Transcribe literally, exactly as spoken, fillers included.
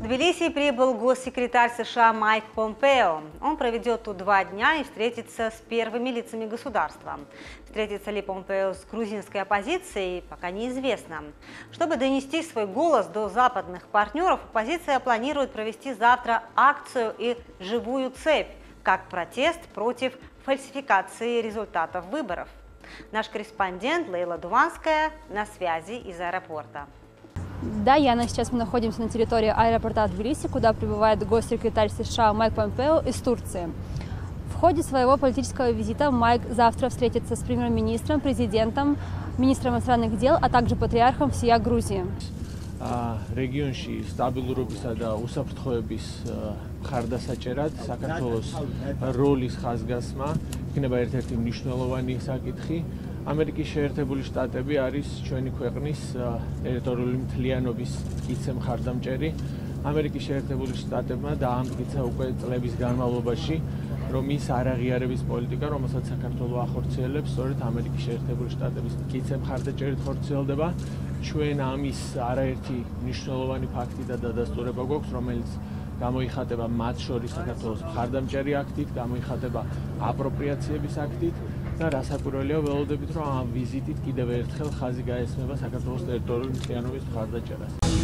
В Тбилиси прибыл госсекретарь США Майк Помпео. Он проведет тут два дня и встретится с первыми лицами государства. Встретится ли Помпео с грузинской оппозицией, пока неизвестно. Чтобы донести свой голос до западных партнеров, оппозиция планирует провести завтра акцию и живую цепь, как протест против фальсификации результатов выборов. Наш корреспондент Лейла Дуванская на связи из аэропорта. Да, Яна, сейчас мы находимся на территории аэропорта Тбилиси, куда прибывает госсекретарь США Майк Помпео из Турции. В ходе своего политического визита Майк завтра встретится с премьер-министром, президентом, министром иностранных дел, а также патриархом всея Грузии. რეგიონში სტაბილურობისა და უსაფრთხოების მხარდასაჭერად საქართველოს როლის ხაზგასმა იქნება ერთ-ერთი მნიშვნელოვანი საკითხი. ამერიკის შეერთებული შტატები არის ჩვენი ქვეყნის ტერიტორიული მთლიანობის მტკიცე მხარდამჭერი. ამერიკის შეერთებული შტატებმა დაამტკიცა უკვე წლების განმავლობაში, რომ ის არაღიარების პოლიტიკა, რომელსაც საქართველო ახორციელებს, სწორედ ამერიკის შეერთებული შტატების მტკიცე მხარდაჭერით ხორციელდება. ჩვენ ამის არაერთი მნიშვნელოვანი ფაქტი და დადასტურება გვაქვს, რომელიც გამოიხატება მათ შორის საქართველოს მხარდამჭერი აქტით, გამოიხატება აპროპრიაციების აქტით და რასაკვირველია ველოდებით, რომ ამ ვიზიტით კიდევ ერთხელ ხაზი გაესმება საქართველოს ტერიტორიული მთლიანობის მხარდაჭერას.